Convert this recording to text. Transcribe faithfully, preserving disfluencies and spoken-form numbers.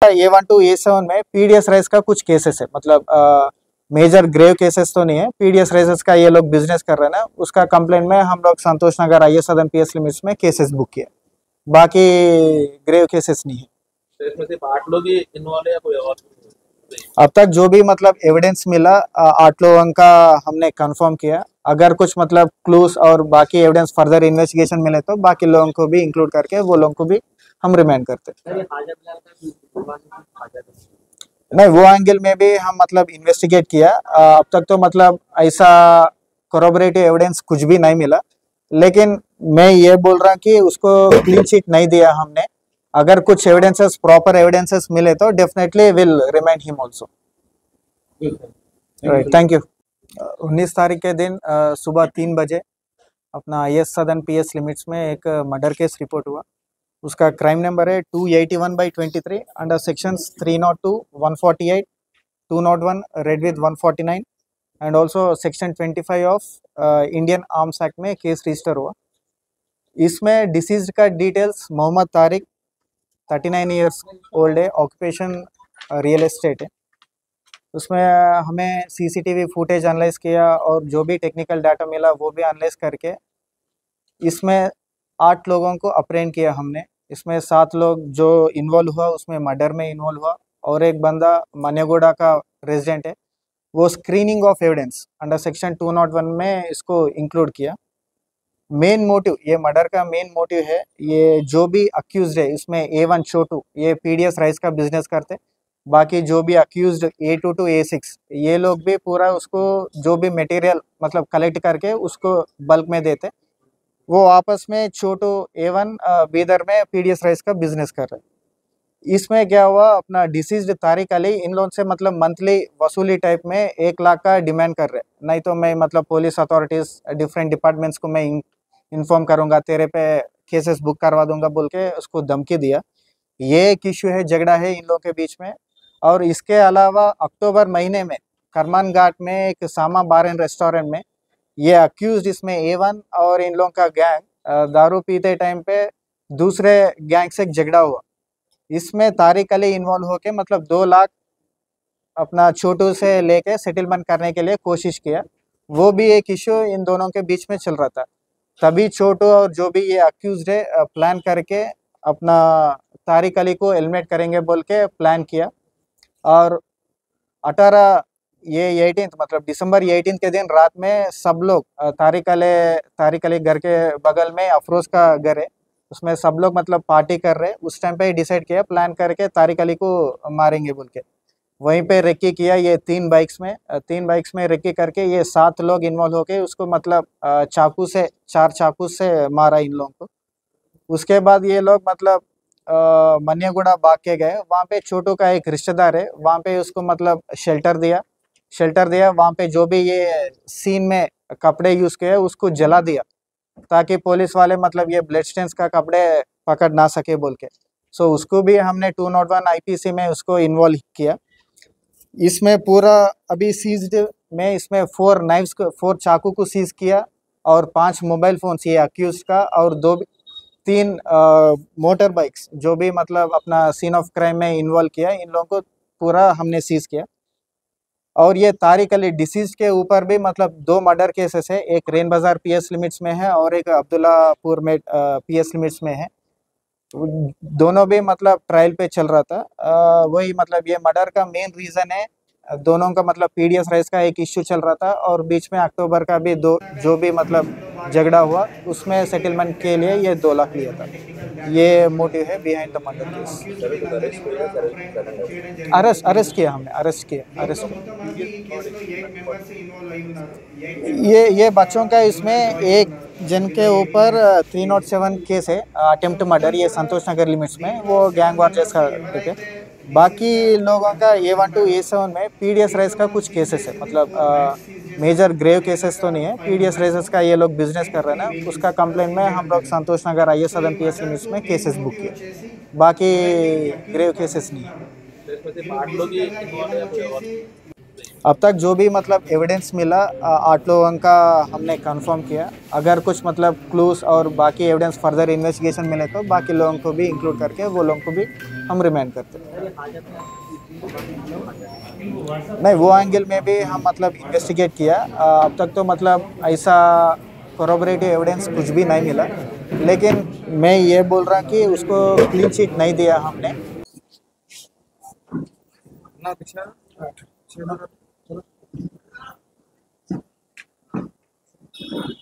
का A one to A seven में PDS rice का कुछ केसेस है, मतलब मेजर ग्रेव केसेस तो नहीं है। पीडीएस राइसेस का ये लोग बिजनेस कर रहे हैं ना, उसका कंप्लेंट में हम लोग Santosh Nagar I S Sadan PS limits में केसेस बुक किए, बाकी ग्रेव केसेस नहीं है। तो इसमें सिर्फ आठ लोग ही इन्वॉल्व है या कोई और? अब तक जो भी मतलब एविडेंस मिला आठ लोगों का हमने कंफर्म किया। अगर कुछ मतलब क्लूज और बाकी एविडेंस फर्दर इन्वेस्टिगेशन मिले तो बाकी लोगों को भी इंक्लूड करके वो लोगों को भी हम रिमांड करते। नहीं, वो एंगल में भी हम मतलब इन्वेस्टिगेट किया। अब तक तो मतलब ऐसा कोरोबरेटिव एविडेंस कुछ भी नहीं मिला, लेकिन मैं ये बोल रहा कि उसको क्लीन चिट नहीं दिया हमने। अगर कुछ एविडेंसेस प्रॉपर एविडेंसेस मिले तो definitely will remand him also. Thank you. उन्नीस तारीख के दिन सुबह तीन बजे अपना I S Sadan P S limits में एक मर्डर केस रिपोर्ट हुआ। उसका क्राइम नंबर है two eighty one by twenty three under sections three not two, one forty eight, two not one read with one forty nine and also section twenty five of Indian arms act में case register हुआ। इसमें deceased का details Mohammed Tariq, thirty nine years old है, occupation real estate है। उसमें हमें CCTV footage analyse किया और जो भी टेक्निकल डाटा मिला वो भी एनालाइज करके इसमें आठ लोगों को अप्रेंड किया हमने। इसमें सात लोग जो इन्वॉल्व हुआ उसमें मर्डर में इन्वॉल्व हुआ और एक बंदा मनेगोड़ा का रेजिडेंट है, वो screening of evidence under section two not one में इसको इंक्लूड किया। मेन मोटिव, ये मर्डर का मेन मोटिव है, ये जो भी अक्यूज्ड है इसमें ए वन छोटू ये पीडीएस राइस का बिजनेस करते, बाकी जो भी accused A two two A six ये लोग भी पूरा उसको जो भी मटेरियल मतलब कलेक्ट करके उसको बल्क में देते, वो आपस में छोटू ए वन बीदर में पीडीएस राइस का बिजनेस कर रहे। इसमें क्या हुआ, अपना डिसीज्ड तारिक अली इन लोगों से मतलब मंथली वसूली टाइप में एक लाख का डिमांड कर रहे, नहीं तो मैं मतलब पुलिस अथॉरिटीज डिफरेंट डिपार्टमेंट्स को मैं इन्फॉर्म करूंगा, तेरे पे केसेस बुक करवा दूंगा बोल के उसको धमकी दिया। ये एक इश्यू है, झगड़ा है इन लोगों के बीच में। और इसके अलावा अक्टूबर महीने में करमान घाट में एक सामा बार एंड रेस्टोरेंट में ये अक्यूज इसमें ए वन और इन लोगों का गैंग दारू पीते टाइम पे दूसरे गैंग से झगड़ा हुआ। इसमें तारिक अली इन्वॉल्व होके मतलब दो लाख अपना छोटू से लेके सेटलमेंट करने के लिए कोशिश किया, वो भी एक इश्यू इन दोनों के बीच में चल रहा था। तभी छोटू और जो भी ये अक्यूज्ड है प्लान करके अपना तारिक अली को एलिमिनेट करेंगे बोल के प्लान किया। और अठारह ये एटीन मतलब दिसंबर एटीन के दिन रात में सब लोग तारिक अली तारिक अली घर के बगल में अफरोज का घर है, उसमें सब लोग मतलब पार्टी कर रहे। उस टाइम पे डिसाइड किया प्लान करके तारिक अली को मारेंगे बोल के, वहीं पे रेकी किया। ये तीन बाइक्स में तीन बाइक्स में रेकी करके ये सात लोग इन्वॉल्व होके उसको मतलब चाकू से चार चाकू से मारा इन लोगों को। उसके बाद ये लोग मतलब मनियागुड़ा भाग के गए। वहाँ पे छोटू का एक रिश्तेदार है, वहाँ पे उसको मतलब शेल्टर दिया शेल्टर दिया वहाँ पे जो भी ये सीन में कपड़े यूज किए उसको जला दिया, ताकि पुलिस वाले मतलब ये ब्लड स्टेन्स का कपड़े पकड़ ना सके बोल के। सो उसको भी हमने टू नॉट वन आईपीसी में उसको इन्वॉल्व किया। इसमें पूरा अभी सीज्ड में इसमें फोर नाइफ्स को फोर चाकू को सीज किया और पांच मोबाइल फोन्स ये अक्यूज का और दो तीन मोटर बाइक्स जो भी मतलब अपना सीन ऑफ क्राइम में इन्वॉल्व किया, इन लोगों को पूरा हमने सीज किया। और ये तारिक अली डिसीज के ऊपर भी मतलब दो मर्डर केसेस है, एक रेन बाजार पीएस लिमिट्स में है और एक अब्दुल्लापुर में पीएस लिमिट्स में है। दोनों भी मतलब ट्रायल पे चल रहा था। आ, वही मतलब ये मर्डर का मेन रीजन है, दोनों का मतलब पीडीएस राइस का एक इश्यू चल रहा था और बीच में अक्टूबर का भी दो जो भी मतलब झगड़ा हुआ उसमें सेटलमेंट के लिए ये दो लाख लिया था। ये मोटिव है behind the murder case. Arrest arrest किया हमने अरेस्ट किया अरेस्ट ये ये बच्चों का इसमें एक जन के ऊपर थ्री नॉट सेवन केस है, अटेम्प्ट मर्डर, ये संतोष नगर लिमिट्स में, वो गैंग वार जैसा ठीक है। बाकी लोगों का A one to A seven में पीडीएस राइस का कुछ केसेस है, मतलब मेजर ग्रेव केसेस तो नहीं है। पीडीएस राइसेस का ये लोग बिजनेस कर रहे हैं ना, उसका कंप्लेंट में हम लोग Santosh Nagar I S Sadan P S limits में केसेस बुक किए, बाकी ग्रेव केसेस नहीं है। अब तक जो भी मतलब एविडेंस मिला आठ लोगों का हमने कंफर्म किया। अगर कुछ मतलब क्लूज और बाकी एविडेंस फर्दर इन्वेस्टिगेशन मिले तो बाकी लोगों को भी इंक्लूड करके वो लोगों को भी हम रिमांड करते हैं। नहीं, वो एंगल में भी हम मतलब इन्वेस्टिगेट किया। अ, अब तक तो मतलब ऐसा कोरोबरेटिव एविडेंस कुछ भी नहीं मिला, लेकिन मैं ये बोल रहा कि उसको क्लीन चिट नहीं दिया हमने। ना पीछे चलो चलो